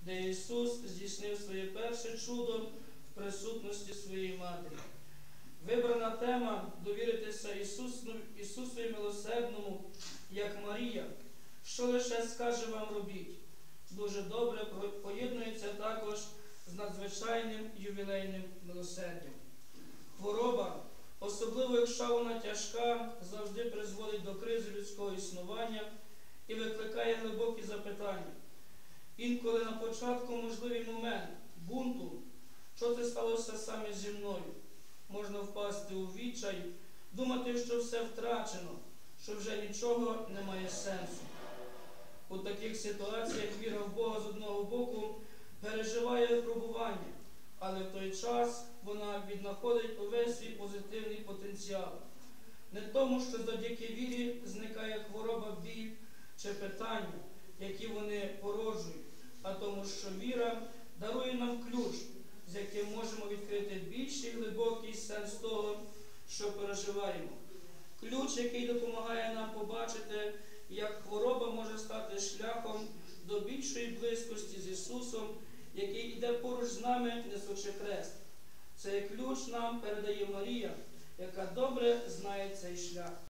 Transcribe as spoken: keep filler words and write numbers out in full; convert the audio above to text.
де Ісус здійснив своє перше чудо в присутності своєї матері. Вибрана тема довіритися Ісусу, Ісусові милосердному, як Марія. Що лише скаже вам робіть. Дуже добре поєднується також з надзвичайним ювілейним милосердям. Хвороба, особливо якщо вона тяжка, завжди призводить до кризи людського існування і викликає глибокі запитання. Інколи на початку можливий момент бунту, що це сталося саме зі мною. Можна впасти у відчай, думати, що все втрачено, що вже нічого не має сенсу. У таких ситуаціях віра в Бога з одного боку переживає випробування, але в той час вона віднаходить увесь свій позитивний потенціал. Не тому, що завдяки вірі зникає хвороба, біль чи питання, які вони породжують, а тому, що віра дарує нам ключ, з яким можемо відкрити більший глибокий сенс того, що переживаємо. Ключ, який допомагає нам побачити, як хвороба може стати шляхом до більшої близькості з Ісусом, який йде поруч з нами, несучи хрест. Цей ключ нам передає Марія, яка добре знає цей шлях.